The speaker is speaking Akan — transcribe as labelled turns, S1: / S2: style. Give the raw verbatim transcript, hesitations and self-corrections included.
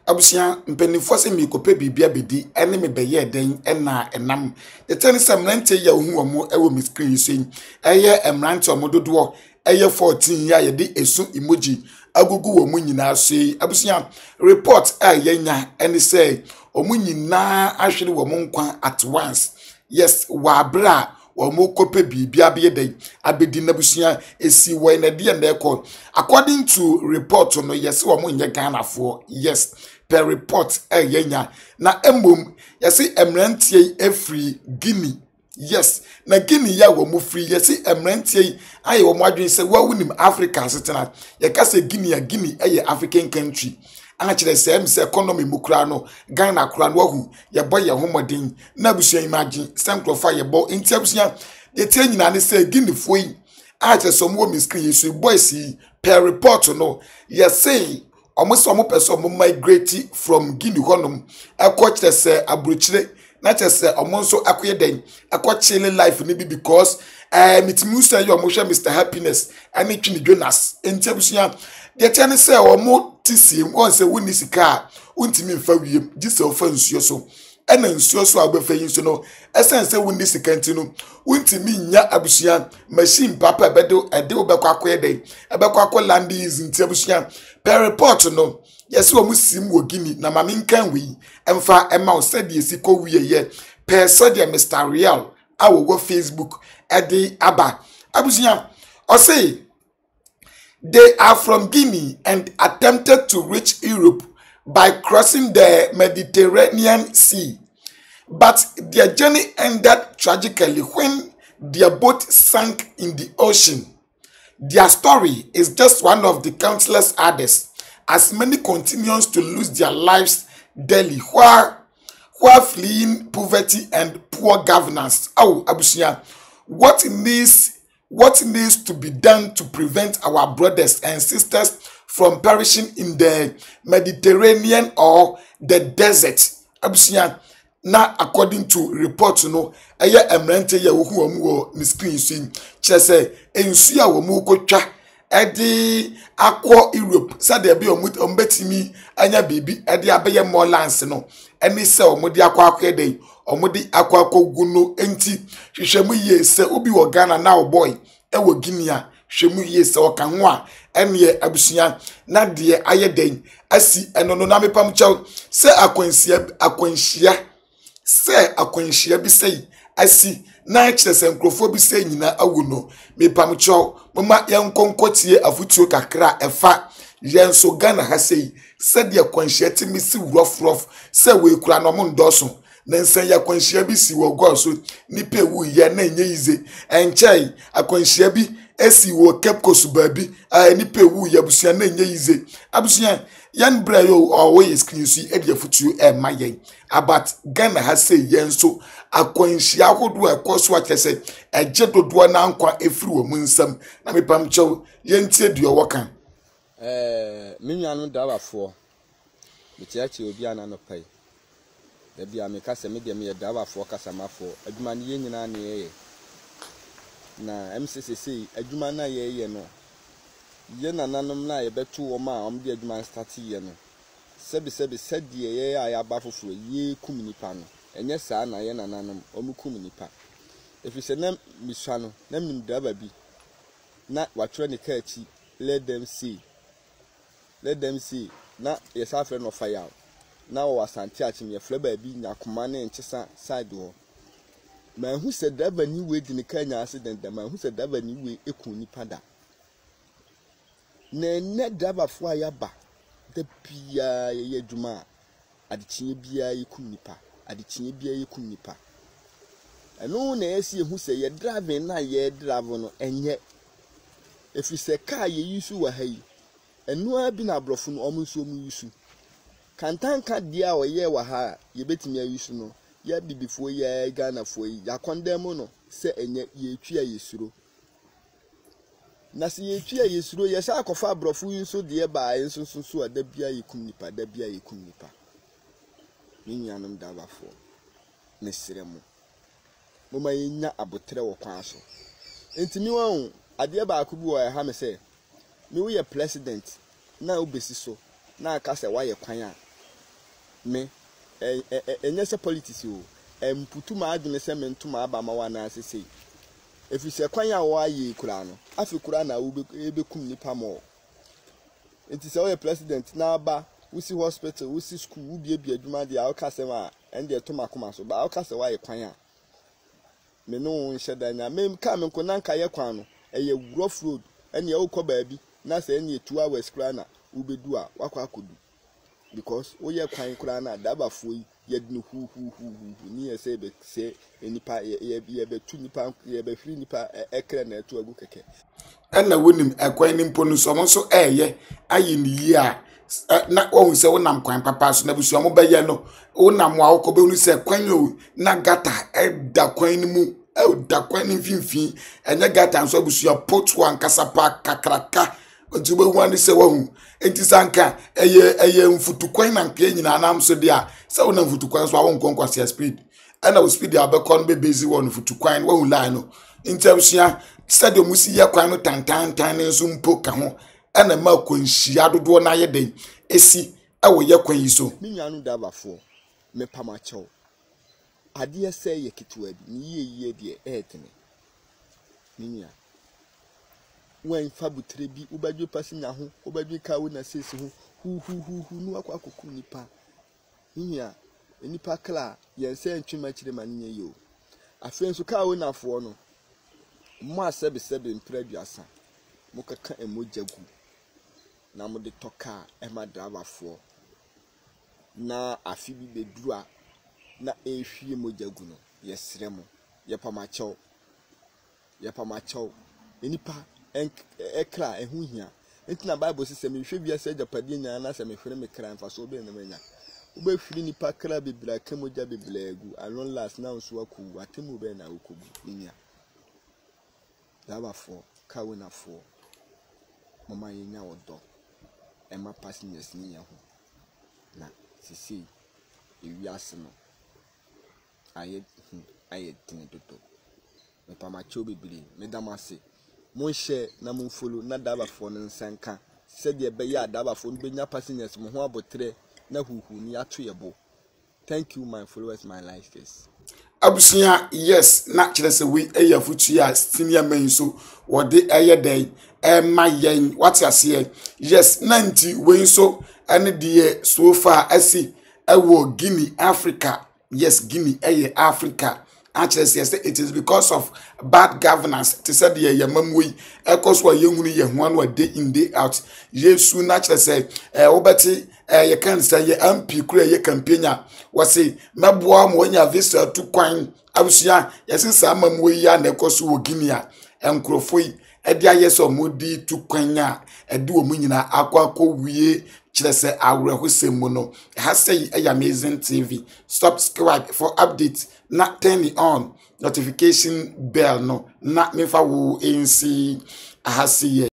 S1: abusia mpenifo se mi kope bibia bedi ene me beye den ena enam the ten semrante ya ohu omo ewo mi screen so eye emrante omo dodo eye fourteen ya ye de esu emoji agugu wo mu nyina so abusia report a yenya ene say omu nyina ahwere wo mu nkwa at once yes wa bra omo kope bibia be den abedi nabusia esi wo na de na ekọ according to report no yes wo mu nye Ghana for yes per report eh yenya na embom yesi emrantie efri Guinea yes na Guinea ya wo mu free yesi emrantie aye wo mu adwen se wa wunim Africa setena ye ka se Guinea Guinea eye African country ana kire se em se economy mu kura no Ghana kura no ahu ye boy ye homodin na busia imagine sankrofa ye bo enti abusia ye tie nyina ne se Guinea foi a kire so mo mi screen yesu boys per report no ye say almost some person migrate from Guinea honum akwa se abrochire na chese omonso akoye den akwa chile life ni bi because eh mitimi say you omosha Mister Happiness ani twini Jonas entiabusia de tene say omo tisim on say woni sika untimi mfa wiem gise ofa nsuo so ena nsuo so agbefa yin so no esen say woni sika ntino untimi nya abusia machine papa bedo ede obekwa akoye den ebekwa akwa land is entiabusia per report no yes wo musim wo Guinea na mame nkan wi emfa ema o said yesi ko wi ye per said Mister Real awo go Facebook ede aba abusia o say they are from Guinea and attempted to reach Europe by crossing the Mediterranean Sea, but their journey ended tragically when their boat sank in the ocean. Their story is just one of the countless others, as many continue to lose their lives daily while, while fleeing poverty and poor governance. Oh, abusia, what needs what needs to be done to prevent our brothers and sisters from perishing in the Mediterranean or the desert? Abusia, na according to report no eye emrante ye wo hu omu ni screen so chese ensu a wo mu kotwa ede akọ Europe sade be omu ombetimi anya bibi ede abeye more lands no eni se omu de akọ akọ ede omu de akọ akọ guno enti hwehwemu ye se obi wo Ghana na o boy e wo Guinea hwehwemu ye se o kan ho a ene abusuya na de aye den asi eno no na mepam chaw se akwansia akwanhia se akwanhia bi sei asi na chese nkrofo bi sei nyina awu no mepam chaw mama yankonkotie afutuo kakra efa yenso Ghana ha sei se de akwanhia timi si rough rough se we kura no mo ndoso na nsan ya akwanhia bi si wo go so nipa ewu ye na enye ize enchai akwanhia bi esi wo kepko subabi a nipa ewu ye busia na enye ize abusia yan brayo owo screen so e de futu e mayen about Ghana ha say yen so akwanhia hodo ekoso akese eje dodo na nkwa efiri wo munsam na mepam chew yen tie de owokan
S2: eh menwanu dawafo metiache obi ana no pai da bia me kasa me de me dawafo kasamafo adwuma ne nyina ne ye na M C C C adwuma na ye ye no ye nananom na ye beto wo ma om de adwuma start ye no sebi sebi sedi ye ya ya ba foforo ye kum nipa no enye saa na ye nananom om kum nipa efise na miswa no na mnim daba bi na watwere ne ka achi let them see let them see na ye sa fre no fire na wo asante achim ye fre ba bi nyakoma ne nchesa side wo ma hu se daba ni we di ne ka nya accident da ma hu se daba ni we ekun nipa da na ne daba fo ayaba da bia ye adwuma adechie bia yekum nipa adechie bia yekum nipa eno na esi ehu se ye driving na ye drive no enye efise car ye yusu wa hayi eno abi na abrofo no omunso mu yusu kantanka dia o ye wa ha ye betimi ayusu no ya bibifo ya Ghana fo ya condemn no se enye ye twia yesuro na se ye twia yesuro ye sha akofa abrofo yusu de ba yenso so ada bia yekum nipa da bia yekum nipa ninyanum dabafo mesremo moma yenya abotre wo kwan so entimi wan ade ba akubu wo ha me se me wo ye president na obesi so na aka se wa ye kwan a me enye se politics o emputu ma adwene se mentuma aba ma wana asese efise kwan a wo aye kura no afi kura na wo be kum nipa mo enti se wo president na aba wusi hospital wusi school wo bie bie adwuma de a wo kase ma ende to makoma so ba wo kase wa ye kwan a me no nheda nya me ka me ko nanka ye kwan no eye rough road ene wo ko baabi na se ene two hours kura na wo bedu a wakwa akodu because wo ye kwan kura na dabafo yi yedinu hu hu hu hu ni ese be se enipa ye ye be tu nipa ye be firi nipa ekre na etu agu keke
S1: ena wonim ekwan ni mpo no so mo so eye ayi ni yi a na wo se wonam kwan papa so na busu mo be ye no wonam wa ko be unu se kwan o na gata e da kwan ni mu e da kwan ni finfin enye gata so busu potu ankasa pa kakraka otubo wani se wahu enti sanka eye eye mfutukwan na nke nyina anam so dia se wona mfutukwan so awon konkwase speed ana wo speed abekon be bezi won mfutukwan wahu line no interview stadium musi ya kwan no tantan tan nso mpo ka ho ana ma kwanhia dodo na ye den esi awo ye kwan yi so
S2: mi nyanu dabafo me pamacho ade ese ye kitwa bi ni ye ye de etene mi nya wen fabutre bi ubadwe pasi nya ho ubadwe ka wo na sesi ho hu hu hu hu nu akwa koku nipa nya nipa kla yense ntwema kire manye ye o afen so ka wo na afo no mo asebe sebe mpraduasa mo kaka emoja gu na mo de toka e ma driverfo na afi bi beduru a na ehwie moja gu no yesre mo ye pamacho ye pamacho enipa ekra ehu hia entina bible se se me hwe bia se japade nya na se me hwere me kra mfa so be na manya ube hwiri nipa kra bibla kemoja bibla egu alon last na nso aku atemu be na okogu nya dabafo kawo na fo mama yenya odo ema passengers ni ho na sisi ewiase no aye aye tene dodo me pa ma cho bibili me damase mon share na mon follow na dabafo no nsanka se de be ya dabafo no benya passengers mo ho abotre na huhu ni ato yebo. Thank you my followers, my likers.
S1: Abusia yes na kire se we eya futu ya senior men so wo de eye den e ma yen what ase yes ninety we so ene de so far asi e wo Guinea Africa yes Guinea eye Africa actually say it is because of bad governance to say the yamamwe e cause wa yehunu yehu an wa day in day out yesu na actually say e obeti e ye kan say ye M P kura ye campaigner wase meboa mo nya visa to kwan abusia yesisa amamwe ya na ekoso wo Guinea enkrofoi e dia yeso modi to kwan a e de wo nyina akwa wie kire se awrehosem no ha say Amazing T V. Subscribe for updates, not turn it on notification bell no not me fa wo nc ahasi